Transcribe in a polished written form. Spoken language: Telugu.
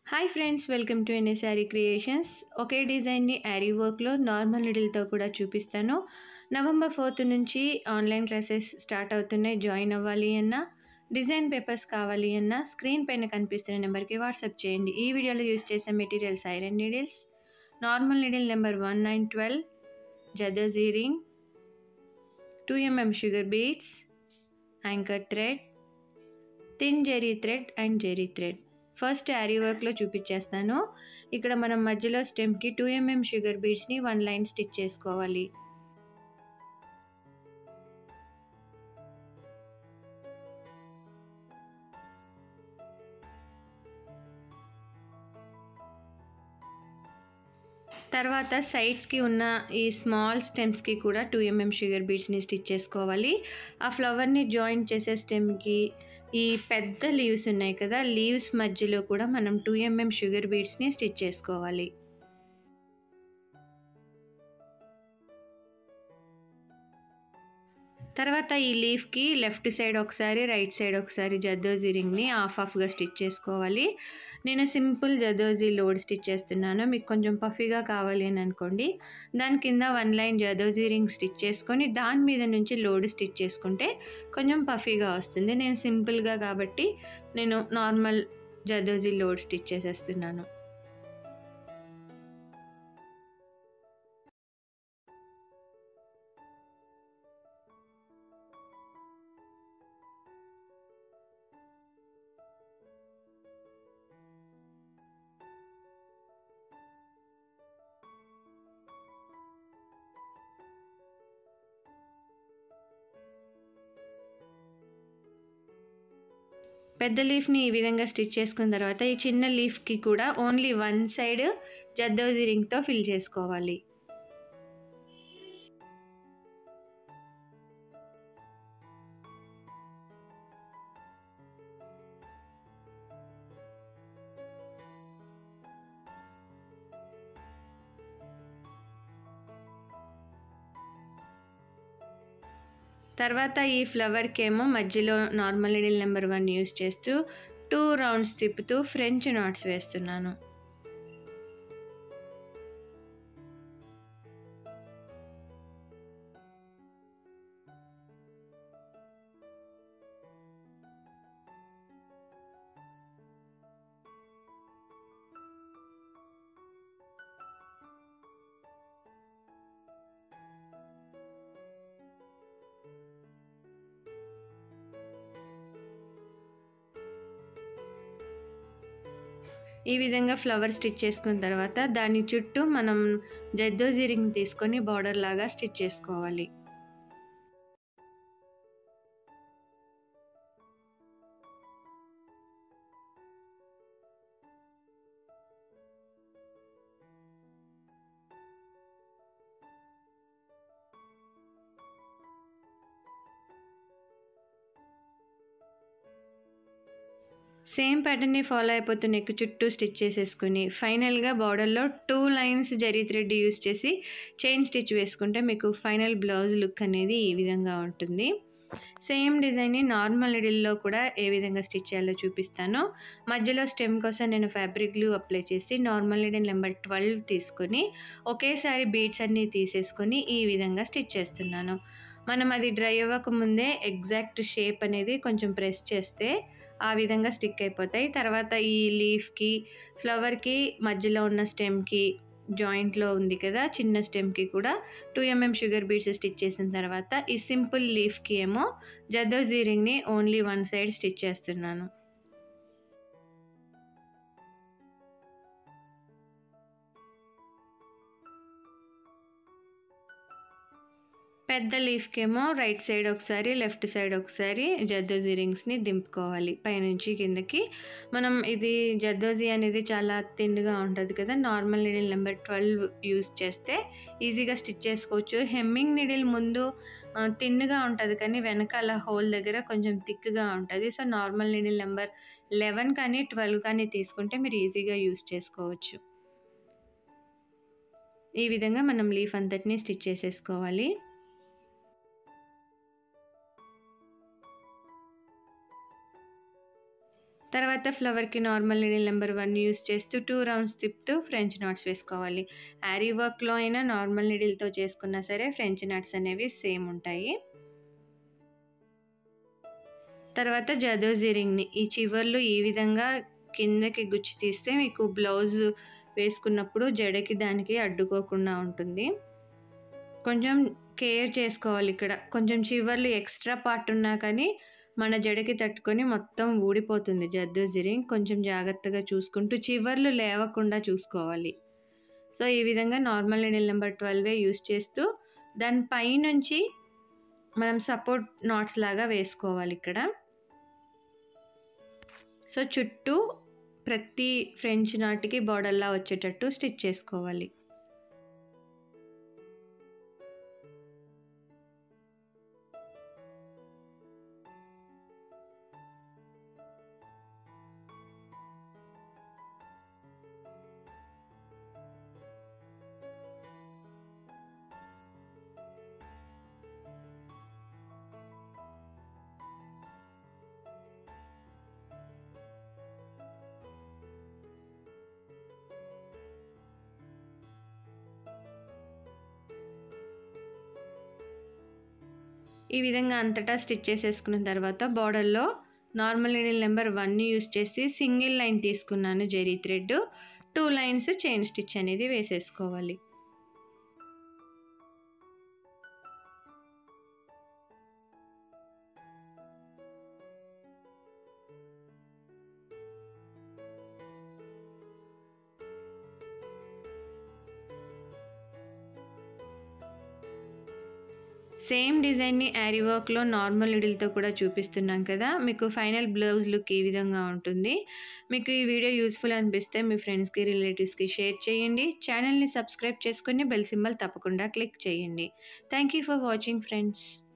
Hi friends, welcome to NS Aari creations. ఒకే డిజైన్ని ఆరీ వర్క్లో నార్మల్ నీడిల్తో కూడా చూపిస్తాను. నవంబర్ 4 నుంచి ఆన్లైన్ క్లాసెస్ స్టార్ట్ అవుతున్నాయి. జాయిన్ అవ్వాలి అన్నా, డిజైన్ పేపర్స్ కావాలి అన్నా స్క్రీన్ పైన కనిపిస్తున్న నెంబర్కి వాట్సాప్ చేయండి. ఈ వీడియోలో యూస్ చేసే materials iron needles, normal needle number 1912, zardozi ring, 2mm sugar beads, anchor thread, thin zari thread and zari thread. First aari వర్క్లో చూపించేస్తాను. ఇక్కడ మనం మధ్యలో స్టెమ్కి 2mm షుగర్ బీడ్స్ని 1 లైన్ స్టిచ్ చేసుకోవాలి. తర్వాత సైడ్స్కి ఉన్న ఈ స్మాల్ స్టెమ్స్కి కూడా 2mm షుగర్ బీడ్స్ని స్టిచ్ చేసుకోవాలి. ఆ ఫ్లవర్ని జాయిన్ చేసే స్టెమ్కి ఈ పెద్ద లీవ్స్ ఉన్నాయి కదా, లీవ్స్ మధ్యలో కూడా మనం 2mm షుగర్ బీడ్స్ని స్టిచ్ చేసుకోవాలి. తర్వాత ఈ లీఫ్కి లెఫ్ట్ సైడ్ ఒకసారి, రైట్ సైడ్ ఒకసారి జర్దోజీ రింగ్ని హాఫ్గా స్టిచ్ చేసుకోవాలి. నేను సింపుల్ జర్దోజీ లోడ్ స్టిచ్ చేస్తున్నాను. మీకు కొంచెం పఫీగా కావాలి అని అనుకోండి, దాని కింద 1 లైన్ జర్దోజీ రింగ్ స్టిచ్ చేసుకొని దాని మీద నుంచి లోడ్ స్టిచ్ చేసుకుంటే కొంచెం పఫీగా వస్తుంది. నేను సింపుల్గా కాబట్టి నేను నార్మల్ జర్దోజీ లోడ్ స్టిచ్ చేసేస్తున్నాను. పెద్ద లీఫ్ని ఈ విధంగా స్టిచ్ చేసుకున్న తర్వాత ఈ చిన్న లీఫ్కి కూడా ఓన్లీ 1 సైడ్ జర్దోజీ రింగ్తో ఫిల్ చేసుకోవాలి. తర్వాత ఈ ఫ్లవర్కి ఏమో మధ్యలో నార్మల్ నీడిల్ నెంబర్ 1 యూస్ చేస్తూ 2 రౌండ్స్ తిప్పుతూ ఫ్రెంచ్ నాట్స్ వేస్తున్నాను. ఈ విధంగా ఫ్లవర్ స్టిచ్ చేసుకున్న తర్వాత దాని చుట్టూ మనం జర్దోజీ రింగ్ తీసుకొని బార్డర్ లాగా స్టిచ్ చేసుకోవాలి. సేమ్ ప్యాటర్న్ని ఫాలో అయిపోతూ నెక్ చుట్టూ స్టిచ్ చేసేసుకుని ఫైనల్గా బార్డర్లో 2 లైన్స్ జరీ థ్రెడ్ యూస్ చేసి చైన్ స్టిచ్ వేసుకుంటే మీకు ఫైనల్ బ్లౌజ్ లుక్ అనేది ఈ విధంగా ఉంటుంది. సేమ్ డిజైన్ని నార్మల్ నీడిల్లో కూడా ఏ విధంగా స్టిచ్ చేయాలో చూపిస్తాను. మధ్యలో స్టెమ్ కోసం నేను ఫ్యాబ్రిక్ గ్లూ అప్లై చేసి నార్మల్ నీడిల్ నెంబర్ 12 తీసుకొని ఒకేసారి బీడ్స్ అన్నీ తీసేసుకొని ఈ విధంగా స్టిచ్ చేస్తున్నాను. మనం అది డ్రై అవ్వకముందే ఎగ్జాక్ట్ షేప్ అనేది కొంచెం ప్రెస్ చేస్తే ఆ విధంగా స్టిక్ అయిపోతాయి. తర్వాత ఈ లీఫ్కి, ఫ్లవర్కి మధ్యలో ఉన్న స్టెమ్కి జాయింట్లో ఉంది కదా చిన్న స్టెమ్కి కూడా 2mm షుగర్ బీడ్స్ స్టిచ్ చేసిన తర్వాత ఈ సింపుల్ లీఫ్కి ఏమో జర్దోజీ రింగ్ని ఓన్లీ 1 సైడ్ స్టిచ్ చేస్తున్నాను. పెద్ద లీఫ్కి ఏమో రైట్ సైడ్ ఒకసారి, లెఫ్ట్ సైడ్ ఒకసారి జర్దోజీ రింగ్స్ని దింపుకోవాలి పైనుంచి కిందకి. మనం ఇది జర్దోజీ అనేది చాలా థిన్గా ఉంటుంది కదా, నార్మల్ నీడిల్ నెంబర్ 12 యూస్ చేస్తే ఈజీగా స్టిచ్ చేసుకోవచ్చు. హెమ్మింగ్ నీడిల్ ముందు థిన్గా ఉంటుంది కానీ వెనకాల హోల్ దగ్గర కొంచెం థిక్గా ఉంటుంది. సో నార్మల్ నీడిల్ నెంబర్ 11 కానీ 12 కానీ తీసుకుంటే మీరు ఈజీగా యూస్ చేసుకోవచ్చు. ఈ విధంగా మనం లీఫ్ అంతటిని స్టిచ్ చేసేసుకోవాలి. తర్వాత ఫ్లవర్కి నార్మల్ నీడిల్ నెంబర్ 1 యూస్ చేస్తూ 2 రౌండ్స్ తిప్పుతూ ఫ్రెంచ్ నాట్స్ వేసుకోవాలి. ఆరీ వర్క్లో అయినా నార్మల్ నీడిల్తో చేసుకున్నా సరే ఫ్రెంచ్ నాట్స్ అనేవి సేమ్ ఉంటాయి. తర్వాత జర్దోజీ రింగ్ని ఈ చివర్లు ఈ విధంగా కిందకి గుచ్చి తీస్తే మీకు బ్లౌజ్ వేసుకున్నప్పుడు జడకి దానికి అడ్డుకోకుండా ఉంటుంది. కొంచెం కేర్ చేసుకోవాలి ఇక్కడ. కొంచెం చివర్లు ఎక్స్ట్రా పార్ట్ ఉన్నా కానీ మన జడకి తట్టుకొని మొత్తం ఊడిపోతుంది జర్దోజీ రింగ్. కొంచెం జాగ్రత్తగా చూసుకుంటూ చివర్లు లేవకుండా చూసుకోవాలి. సో ఈ విధంగా నార్మల్ నీడిల్ నెంబర్ 12 యూస్ చేస్తూ దాని పైనుంచి మనం సపోర్ట్ నాట్స్ లాగా వేసుకోవాలి ఇక్కడ. సో చుట్టూ ప్రతి ఫ్రెంచ్ నాట్కి బార్డర్లా వచ్చేటట్టు స్టిచ్ చేసుకోవాలి. ఈ విధంగా అంతటా స్టిచ్ చేసేసుకున్న తర్వాత బార్డర్లో నార్మల్ నీడిల్ నెంబర్ 1 యూస్ చేసి సింగిల్ లైన్ తీసుకున్నాను zari thread. 2 lines chain stitch అనేది వేసేసుకోవాలి. సేమ్ డిజైన్ని ఆరీ వర్క్లో నార్మల్ నీడిల్తో కూడా చూపిస్తున్నాం కదా. మీకు ఫైనల్ బ్లౌజ్ లుక్ ఈ విధంగా ఉంటుంది. మీకు ఈ వీడియో యూస్ఫుల్ అనిపిస్తే మీ ఫ్రెండ్స్కి రిలేటివ్స్కి షేర్ చేయండి. ఛానల్ని సబ్స్క్రైబ్ చేసుకొని బెల్ సింబల్ తప్పకుండా క్లిక్ చేయండి. Thank you for watching friends.